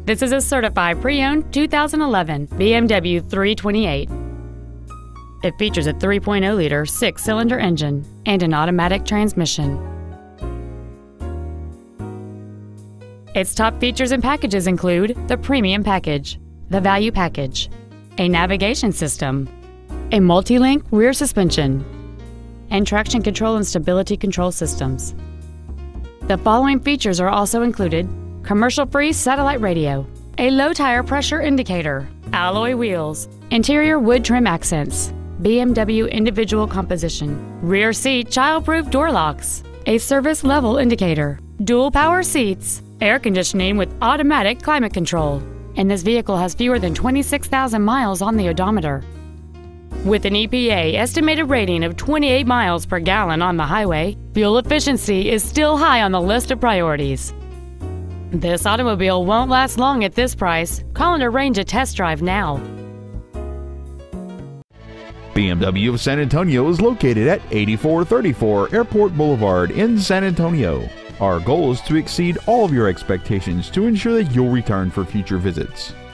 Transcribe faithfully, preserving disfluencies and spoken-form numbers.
This is a certified pre-owned two thousand eleven B M W three twenty-eight. It features a three point oh liter six-cylinder engine and an automatic transmission. Its top features and packages include the Premium Package, the Value Package, a navigation system, a multi-link rear suspension, and traction control and stability control systems. The following features are also included: commercial-free satellite radio, a low tire pressure indicator, alloy wheels, interior wood trim accents, B M W individual composition, rear seat child-proof door locks, a service level indicator, dual power seats, air conditioning with automatic climate control, and this vehicle has fewer than twenty-six thousand miles on the odometer. With an E P A estimated rating of twenty-eight miles per gallon on the highway, fuel efficiency is still high on the list of priorities. This automobile won't last long at this price. Call and arrange a test drive now. B M W of San Antonio is located at eighty-four thirty-four Airport Boulevard in San Antonio. Our goal is to exceed all of your expectations to ensure that you'll return for future visits.